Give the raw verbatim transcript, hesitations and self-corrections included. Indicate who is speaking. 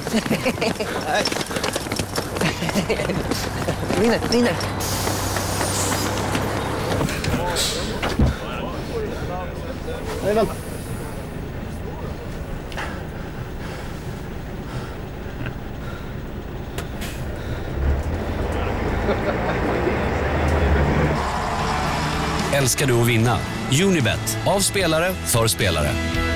Speaker 1: Vinner, vinner.
Speaker 2: Nej, vänta.
Speaker 3: Älskar du att vinna? Unibet. Av spelare för spelare.